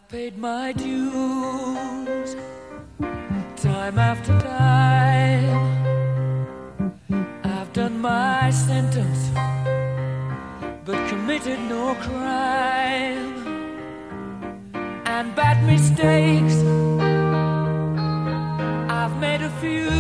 paid my dues time after time. I've done my sentence but committed no crime. And bad mistakes I've made a few,